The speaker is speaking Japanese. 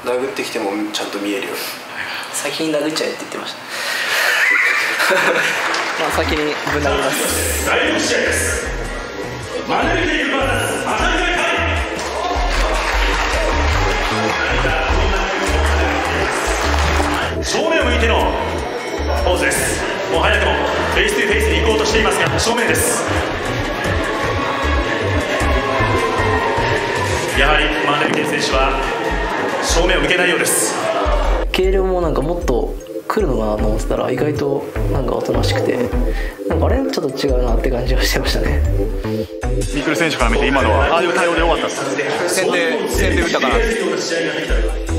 殴ってきてもちゃんと見えるように。 先に殴っちゃえって言ってましたまあ先にぶん殴ります。 第4試合です。マネルテイクバーサスマタリカイ。正面を向いてのポーズです。もう早くもフェイス2フェイスに行こうとしていますが、正面です。やはりマネルテイ選手は正面を向けないようです。 軽量もなんかもっと来るのかなと思ってたら意外となんかおとなしくて、なんかあれちょっと違うなって感じはしてましたね。 ミクル選手から見て今のはああいう対応で良かったですか？ 先手打ったかな。